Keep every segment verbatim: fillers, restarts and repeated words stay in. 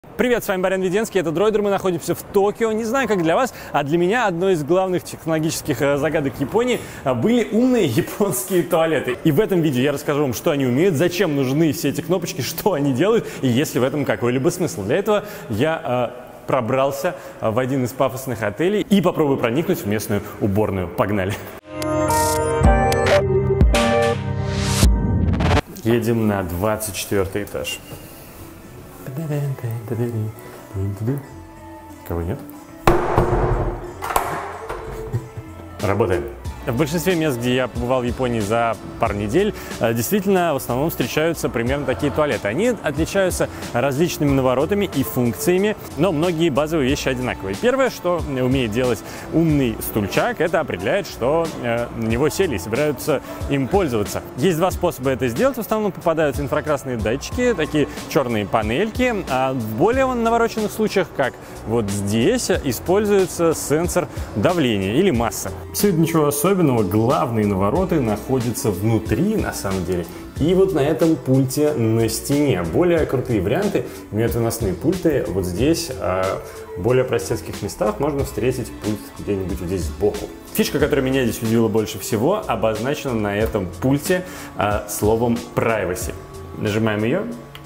Привет, с вами Барян Веденский, это Droider, мы находимся в Токио. Не знаю, как для вас, а для меня одной из главных технологических загадок Японии были умные японские туалеты. И в этом видео я расскажу вам, что они умеют, зачем нужны все эти кнопочки, что они делают, и есть ли в этом какой-либо смысл. Для этого я э, пробрался в один из пафосных отелей и попробую проникнуть в местную уборную. Погнали! Едем на двадцать четвёртый этаж. Кого нет? Работаем. В большинстве мест, где я побывал в Японии за пару недель, действительно в основном встречаются примерно такие туалеты. Они отличаются различными наворотами и функциями, но многие базовые вещи одинаковые. Первое, что умеет делать умный стульчак, это определяет, что на него сели и собираются им пользоваться. Есть два способа это сделать. В основном попадаются инфракрасные датчики, такие черные панельки, а в более навороченных случаях, как вот здесь, используется сенсор давления или массы. Все ничего особенного. Главные навороты находятся внутри, на самом деле, и вот на этом пульте на стене. Более крутые варианты имеют выносные пульты. Вот здесь, а в более простецких местах, можно встретить пульт где-нибудь вот здесь сбоку. Фишка, которая меня здесь удивила больше всего, обозначена на этом пульте а, словом privacy. Нажимаем ее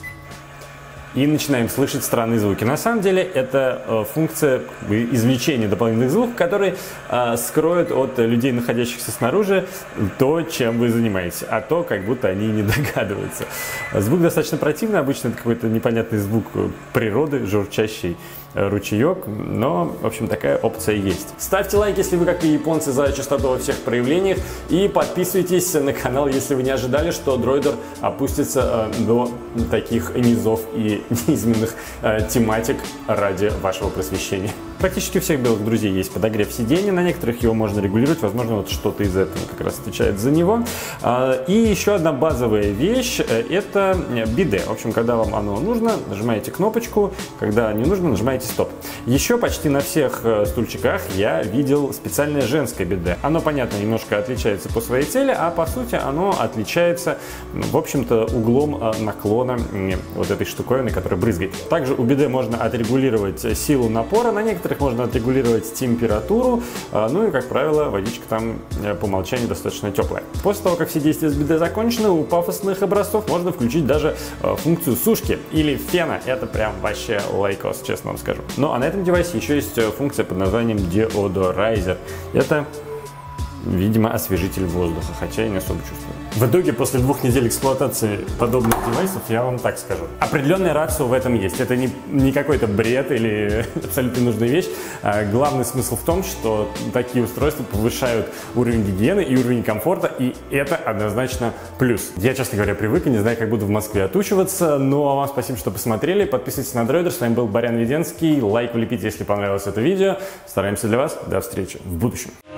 и начинаем слышать странные звуки. На самом деле это э, функция извлечения дополнительных звуков, которые э, скроют от людей, находящихся снаружи, то, чем вы занимаетесь, а то, как будто они не догадываются. Звук достаточно противный, обычно это какой-то непонятный звук природы, журчащий ручеек, но, в общем, такая опция есть. Ставьте лайк, если вы, как и японцы, за частоту во всех проявлениях, и подписывайтесь на канал, если вы не ожидали, что Droider опустится э, до таких низов и низменных э, тематик ради вашего просвещения. Практически у всех белых друзей есть подогрев сиденья, на некоторых его можно регулировать, возможно, вот что-то из этого как раз отвечает за него. И еще одна базовая вещь – это биде. В общем, когда вам оно нужно, нажимаете кнопочку, когда не нужно, нажимаете стоп. Еще почти на всех стульчиках я видел специальное женское биде. Оно, понятно, немножко отличается по своей цели, а по сути оно отличается, в общем-то, углом наклона вот этой штуковины, которая брызгает. Также у биде можно отрегулировать силу напора, на некоторых можно отрегулировать температуру, ну и, как правило, водичка там по умолчанию достаточно теплая. После того, как все действия с биде закончены, у пафосных образцов можно включить даже функцию сушки или фена. Это прям вообще лайкос, честно вам скажу. Ну а на этом девайсе еще есть функция под названием Deodorizer. Это, видимо, освежитель воздуха, хотя я не особо чувствую. В итоге, после двух недель эксплуатации подобных девайсов, я вам так скажу. Определенная рацио в этом есть. Это не, не какой-то бред или абсолютно нужная вещь. А главный смысл в том, что такие устройства повышают уровень гигиены и уровень комфорта, и это однозначно плюс. Я, честно говоря, привык и не знаю, как буду в Москве отучиваться. Ну а вам спасибо, что посмотрели. Подписывайтесь на Droider. С вами был Барян Веденский. Лайк влепите, если понравилось это видео. Стараемся для вас. До встречи в будущем.